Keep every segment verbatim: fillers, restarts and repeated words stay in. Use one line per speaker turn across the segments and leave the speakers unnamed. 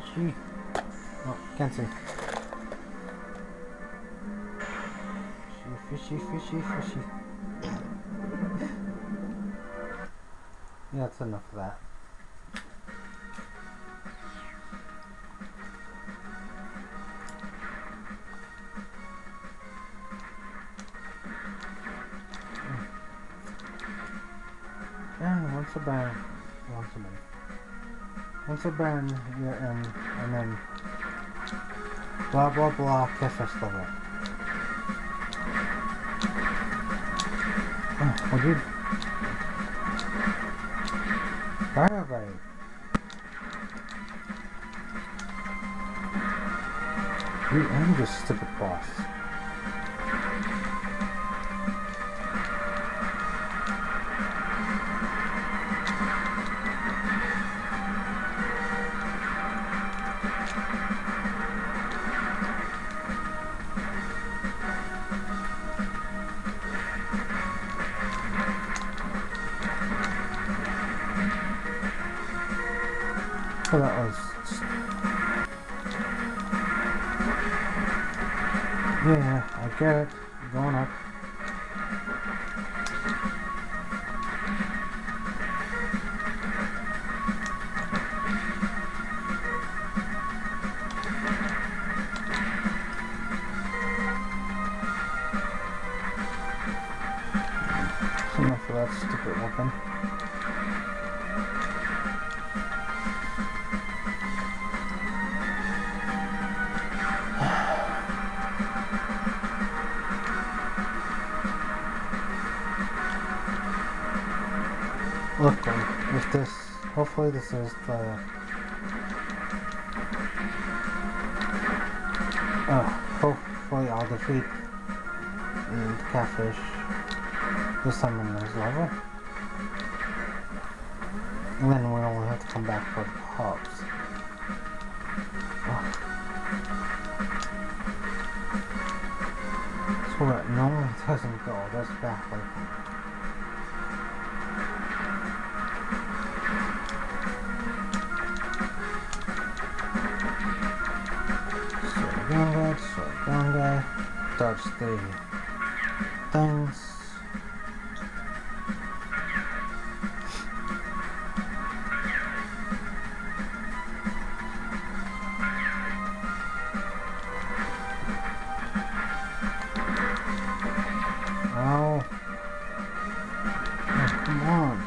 Gee. Oh, can't see. Fishy, fishy, fishy. Yeah, that's enough of that. And once a burn, once a burn, once a burn, you're in, and then blah blah blah, catfish level. Oh, well, dude. Fire rate. You and this stupid boss. So that was just... yeah, I get it. Going up. So enough for that stupid weapon. Look, if this, hopefully this is the, uh, hopefully I'll defeat the catfish this time in this level, and then we only have to come back for the hubs. Oh. So that no one doesn't go this back like that. One guy, so one guy, dodge the things. Oh. Oh, come on.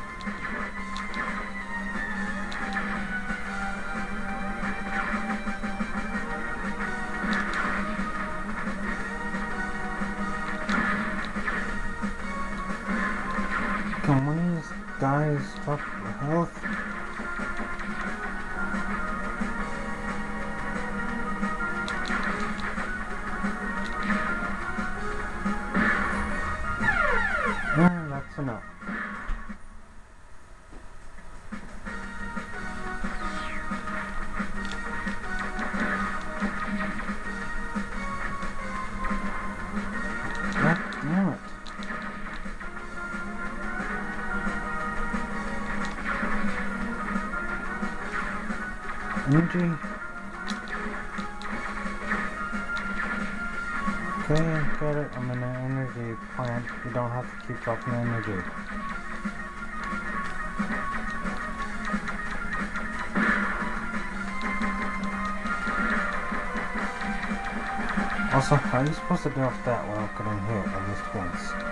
Can one of these guys drop the health? Yeah, that's enough. God damn it. Energy. Okay, got it. I'm in an energy plant. You don't have to keep dropping energy. Also, how are you supposed to do off that without getting hit at least once?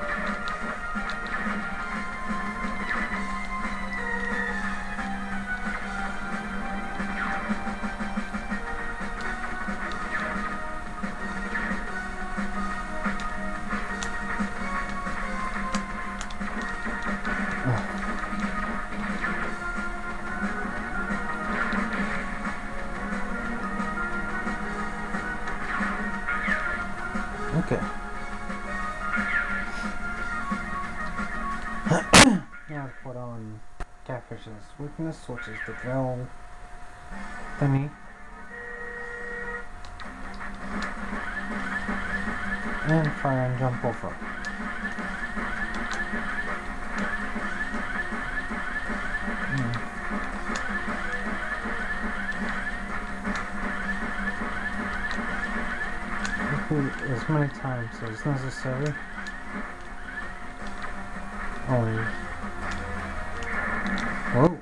Okay. Now to put on Catfish's weakness, which is the drill thingy. And fire and jump over. Mm. repeat as many times as necessary. Only. Whoa.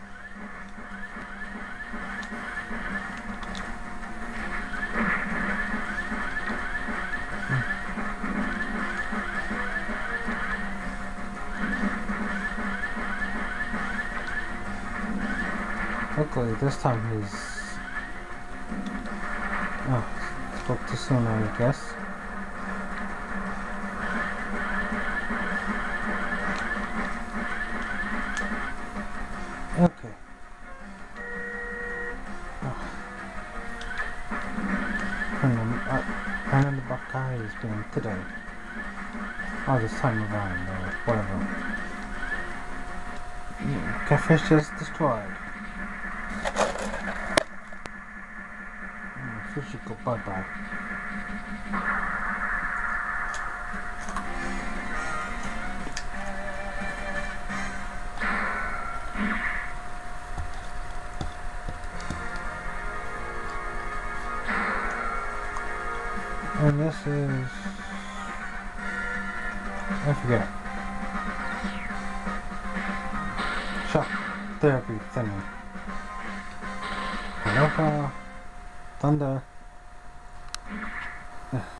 Luckily, this time he's... Oh, spoke too soon, I guess. Okay. Oh. And, uh, and then the Buckeye is doing today. Oh, this time around, or whatever. Yeah, Catfish is destroyed. Fish should go bye-bye. And this is... I forget. Shock therapy thingy. Electro Thunder.